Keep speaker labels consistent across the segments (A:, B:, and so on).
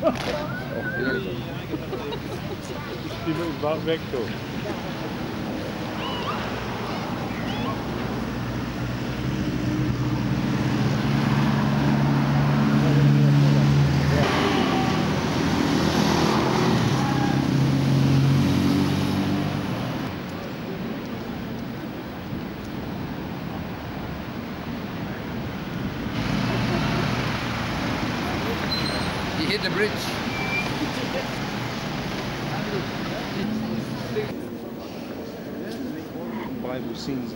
A: Die moet je weg toch?
B: You hit the bridge.
C: Bible scenes.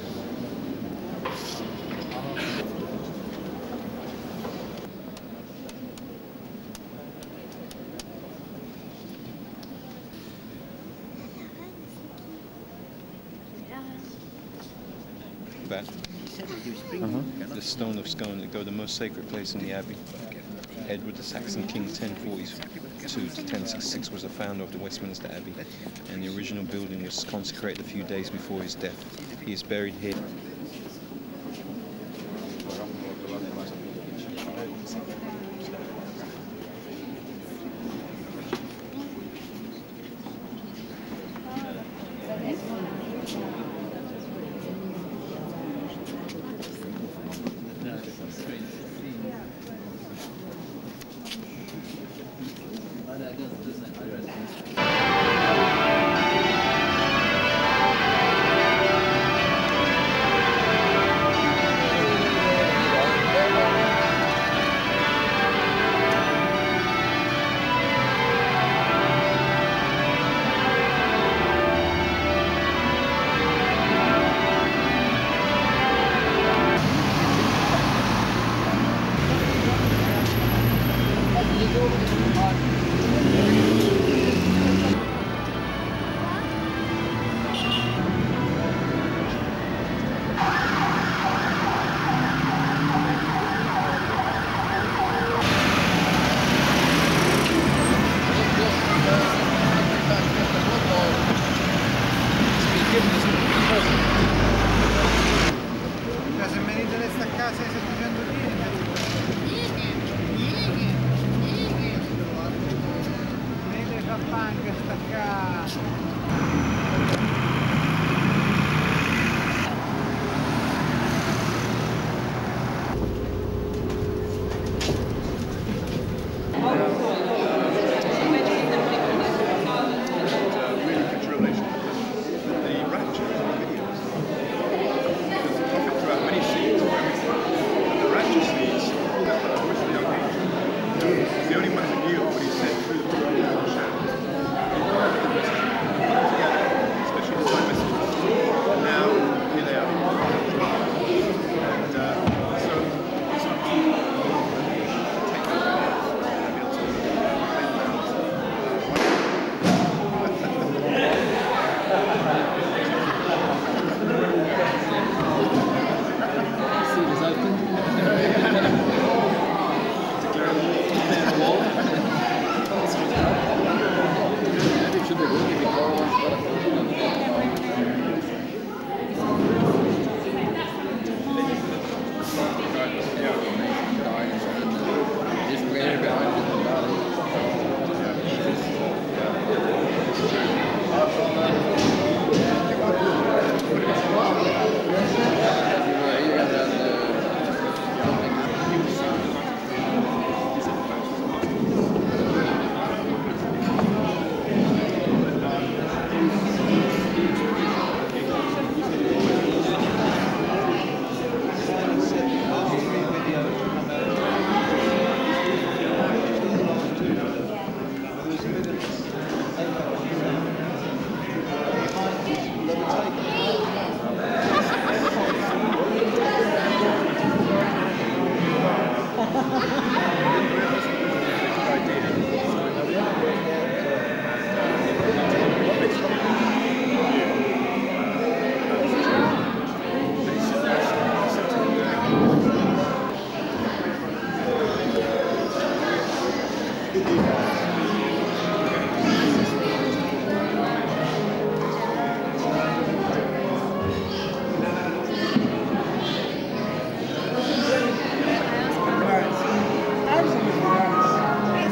C: Bedford. The Stone of Scone, the most sacred place in the Abbey. Edward the Saxon King, 1042 to 1066, was the founder of the Westminster Abbey, and the original building was consecrated a few days before his death. He is buried here.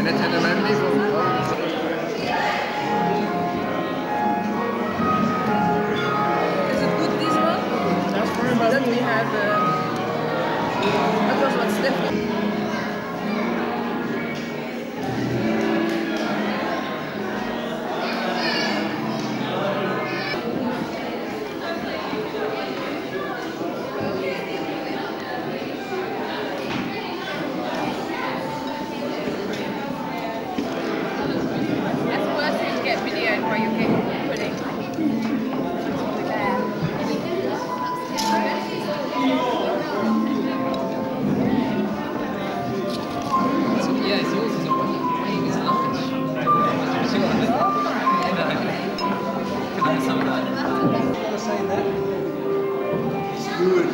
B: Met hen in mijn leven.
A: Is it good this one?
D: That's very much.
A: Then we have that was what Stefan. That's worth it to get videoed while you're getting pudding.
B: Yeah, it's yours is a wing, it's luggage. See what I mean? Can I have some of that?
D: Gotta say that. Shrewd.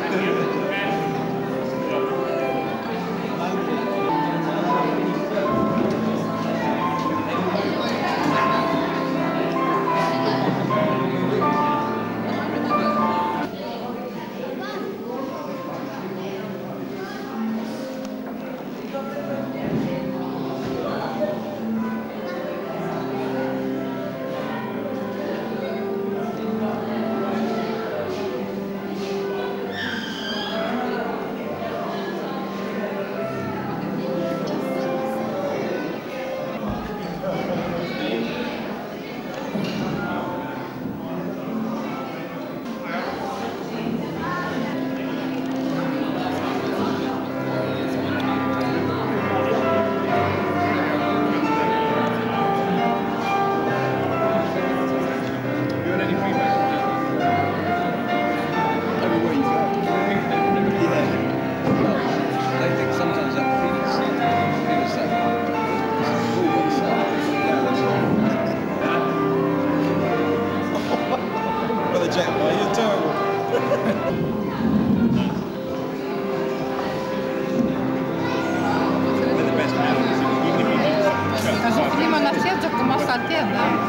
E: Alltså, för man har sett att de har satt det där.